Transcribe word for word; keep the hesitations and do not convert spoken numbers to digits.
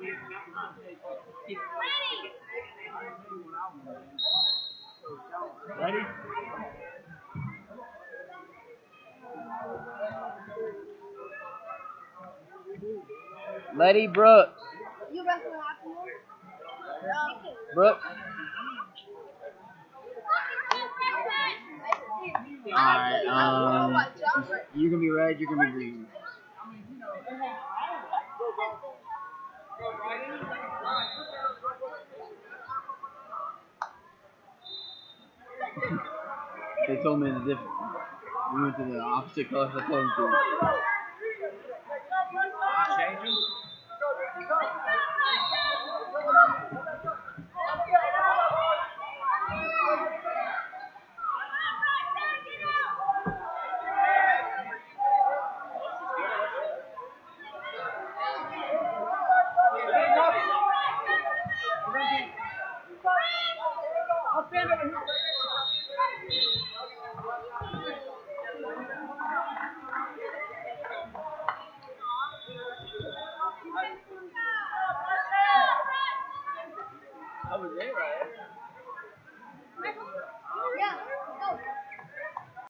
Ready? Letty Brooks. You wrestling afternoon? Brooks. Alright, um, you're gonna be red, you're gonna be green. They told me the different. We went to the opposite colors. I told them to. Change them? I'll stand over here. I was there, right? Yeah, go.